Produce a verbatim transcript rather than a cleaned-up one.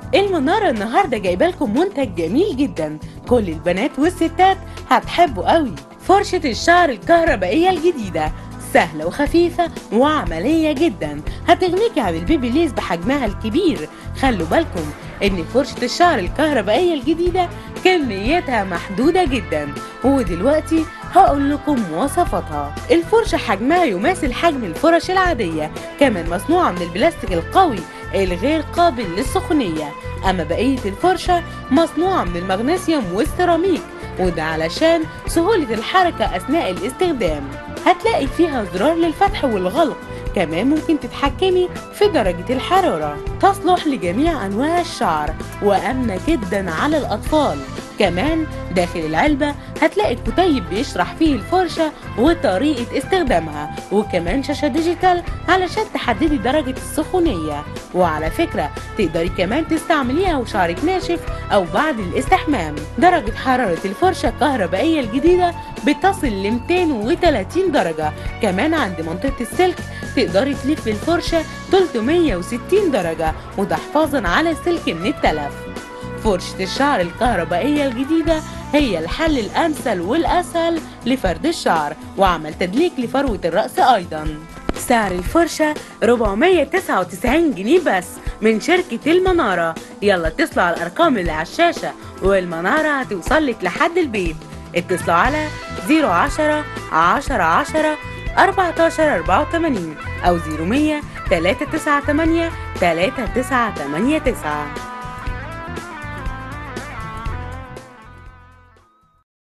المنارة النهاردة جايبة لكم منتج جميل جدا، كل البنات والستات هتحبوا قوي. فرشة الشعر الكهربائية الجديدة سهلة وخفيفة وعملية جدا، هتغنيكي عن البيبي ليز بحجمها الكبير. خلوا بالكم ان فرشة الشعر الكهربائية الجديدة كميتها محدودة جدا، ودلوقتي هقول لكم مواصفاتها. الفرشة حجمها يماثل حجم الفرش العادية، كمان مصنوعة من البلاستيك القوي الغير قابل للسخونية. اما بقية الفرشة مصنوعة من المغنيسيوم والسيراميك، وده علشان سهولة الحركة اثناء الاستخدام. هتلاقي فيها زرار للفتح والغلق، كمان ممكن تتحكمي في درجة الحرارة. تصلح لجميع أنواع الشعر وآمنة جدا على الأطفال. كمان داخل العلبة هتلاقي كتيب بيشرح فيه الفرشة وطريقة استخدامها، وكمان شاشة ديجيتال علشان تحددي درجة السخونية. وعلى فكرة تقدري كمان تستعمليها وشعرك ناشف أو بعد الاستحمام. درجة حرارة الفرشة الكهربائية الجديدة بتصل ل مئتين وثلاثين درجة. كمان عند منطقة السلك تقدري تلفي الفرشة ثلاثمئة وستين درجة، وده حفاظا على السلك من التلف. فرشة الشعر الكهربائية الجديدة هي الحل الأمثل والأسهل لفرد الشعر وعمل تدليك لفروة الرأس أيضا. سعر الفرشة أربعمئة وتسعة وتسعين جنيه بس من شركة المنارة. يلا اتصلوا على الأرقام اللي على الشاشة والمنارة هتوصلك لحد البيت. اتصلوا على صفر عشرة عشرة عشرة أربعتاشر أربعة وثمانين أو صفر مية تلاتة تسعة تمانية تلاتة تسعة تمانية تسعة.